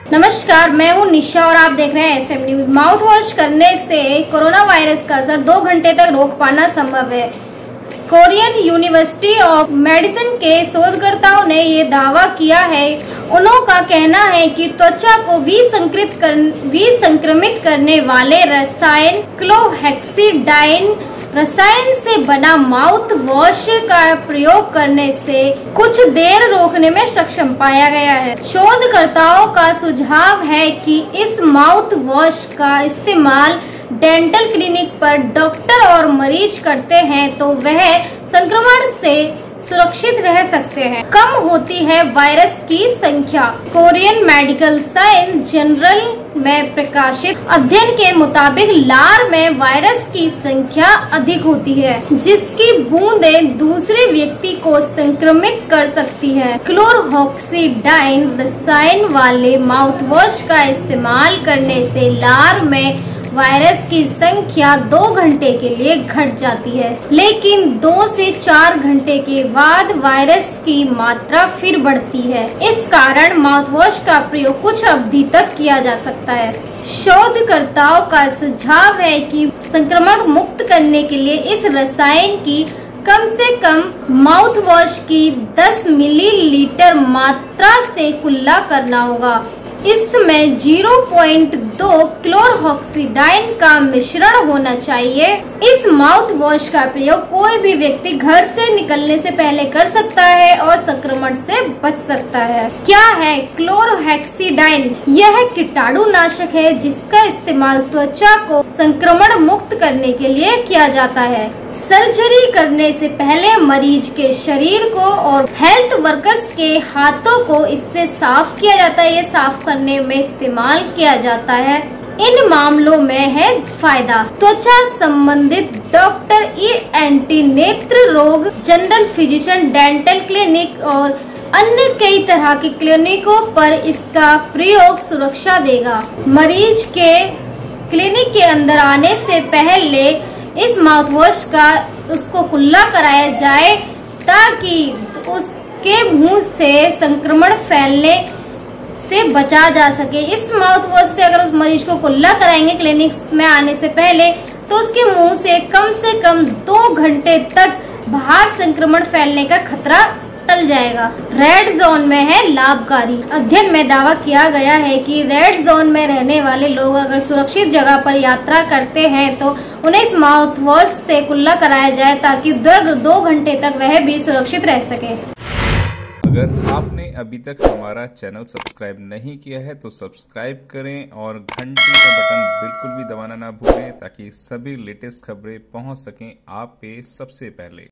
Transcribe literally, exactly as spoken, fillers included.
नमस्कार, मैं हूं निशा और आप देख रहे हैं एसएम न्यूज। माउथ वॉश करने से कोरोना वायरस का असर दो घंटे तक रोक पाना संभव है। कोरियन यूनिवर्सिटी ऑफ मेडिसिन के शोधकर्ताओं ने ये दावा किया है। उन्हों का कहना है कि त्वचा को विसंक्रमित कर, विसंक्रमित करने वाले रसायन क्लोहेक्सिडाइन रसायन से बना माउथ वॉश का प्रयोग करने से कुछ देर रोकने में सक्षम पाया गया है। शोधकर्ताओं का सुझाव है कि इस माउथ वॉश का इस्तेमाल डेंटल क्लिनिक पर डॉक्टर और मरीज करते हैं तो वह संक्रमण से सुरक्षित रह सकते हैं। कम होती है वायरस की संख्या। कोरियन मेडिकल साइंस जर्नल में प्रकाशित अध्ययन के मुताबिक लार में वायरस की संख्या अधिक होती है, जिसकी बूंदें दूसरे व्यक्ति को संक्रमित कर सकती है। क्लोरहेक्सिडाइन रसायन वाले माउथ वॉश का इस्तेमाल करने से लार में वायरस की संख्या दो घंटे के लिए घट जाती है, लेकिन दो से चार घंटे के बाद वायरस की मात्रा फिर बढ़ती है। इस कारण माउथ वॉश का प्रयोग कुछ अवधि तक किया जा सकता है। शोधकर्ताओं का सुझाव है कि संक्रमण मुक्त करने के लिए इस रसायन की कम से कम माउथ वॉश की दस मिलीलीटर मात्रा से कुल्ला करना होगा। इसमें ज़ीरो पॉइंट टू क्लोरहेक्सिडाइन का मिश्रण होना चाहिए। इस माउथ वॉश का प्रयोग कोई भी व्यक्ति घर से निकलने से पहले कर सकता है और संक्रमण से बच सकता है। क्या है क्लोरहेक्सिडाइन? यह कीटाणुनाशक है जिसका इस्तेमाल त्वचा को संक्रमण मुक्त करने के लिए किया जाता है। सर्जरी करने से पहले मरीज के शरीर को और हेल्थ वर्कर्स के हाथों को इससे साफ किया जाता है। ये साफ करने में इस्तेमाल किया जाता है। इन मामलों में है फायदा। त्वचा संबंधित डॉक्टर, ई एन टी, नेत्र रोग, जनरल फिजिशियन, डेंटल क्लिनिक और अन्य कई तरह के क्लिनिकों पर इसका प्रयोग सुरक्षा देगा। मरीज के क्लिनिक के अंदर आने से पहले इस माउथ वॉश का उसको कुल्ला कराया जाए ताकि उसके मुंह से संक्रमण फैलने से बचा जा सके। इस माउथ वॉश से अगर उस मरीज को कुल्ला कराएंगे क्लिनिक में आने से पहले तो उसके मुंह से कम से कम दो घंटे तक बाहर संक्रमण फैलने का खतरा टल जाएगा। रेड जोन में है लाभकारी। अध्ययन में दावा किया गया है कि रेड जोन में रहने वाले लोग अगर सुरक्षित जगह पर यात्रा करते हैं तो उन्हें इस माउथ वॉश से कुल्ला कराया जाए ताकि दो, दो घंटे तक वह भी सुरक्षित रह सके। अगर आपने अभी तक हमारा चैनल सब्सक्राइब नहीं किया है तो सब्सक्राइब करें और घंटी का बटन बिल्कुल भी दबाना ना भूलें ताकि सभी लेटेस्ट खबरें पहुंच सकें आप पे सबसे पहले।